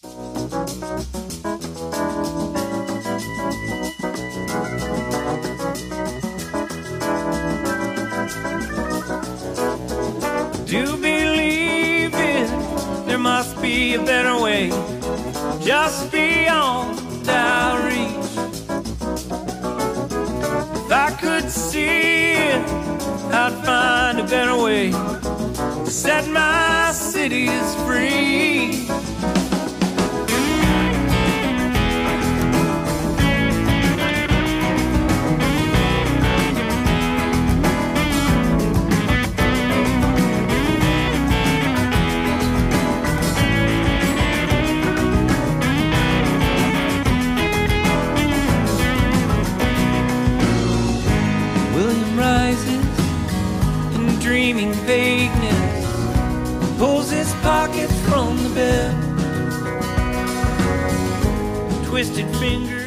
Do believe it, there must be a better way, just beyond our reach. If I could see it, I'd find a better way to set my cities free. Dreaming vagueness pulls his pockets from the bed, twisted fingers